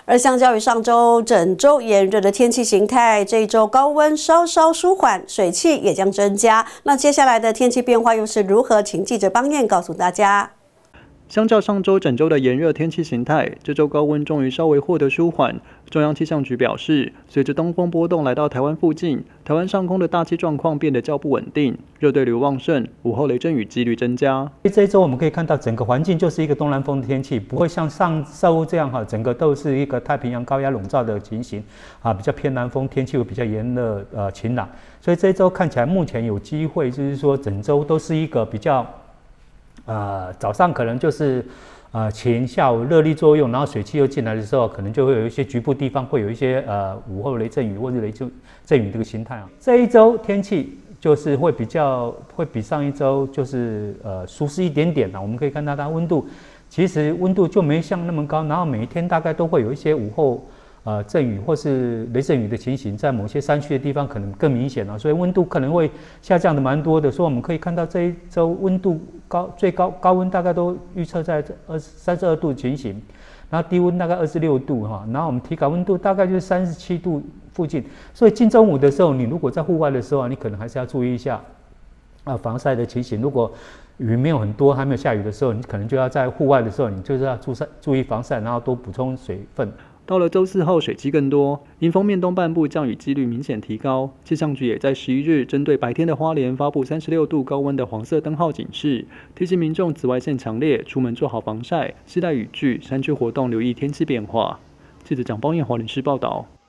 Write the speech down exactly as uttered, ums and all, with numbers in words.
而相较于上周整周炎热的天气形态，这一周高温稍稍舒缓，水汽也将增加。那接下来的天气变化又是如何？请记者邦彦告诉大家。 相较上周整周的炎热天气形态，这周高温终于稍微获得舒缓。中央气象局表示，随着东风波动来到台湾附近，台湾上空的大气状况变得较不稳定，热对流旺盛，午后雷阵雨几率增加。 这一周我们可以看到，整个环境就是一个东南风的天气，不会像上周这样哈，整个都是一个太平洋高压笼罩的情形啊，比较偏南风，天气会比较炎热呃晴朗。所以这一周看起来目前有机会，就是说整周都是一个比较。 呃，早上可能就是呃晴，下午热力作用，然后水汽又进来的时候，可能就会有一些局部地方会有一些呃午后雷阵雨或者雷阵阵雨这个形态啊。这一周天气就是会比较会比上一周就是呃舒适一点点啊。我们可以看到它温度其实温度就没像那么高，然后每一天大概都会有一些午后。 呃，阵雨或是雷阵雨的情形，在某些山区的地方可能更明显了，所以温度可能会下降的蛮多的。所以我们可以看到这一周温度高，最高高温大概都预测在二三十二度的情形，然后低温大概二十六度哈，然后我们体感温度大概就是三十七度附近。所以近中午的时候，你如果在户外的时候，你可能还是要注意一下啊防晒的情形。如果雨没有很多，还没有下雨的时候，你可能就要在户外的时候，你就是要注晒注意防晒，然后多补充水分。 到了周四后，水汽更多，迎风面东半部降雨几率明显提高。气象局也在十一日针对白天的花莲发布三十六度高温的黄色灯号警示，提醒民众紫外线强烈，出门做好防晒，携带雨具，山区活动留意天气变化。记者蒋邦彦华联市报道。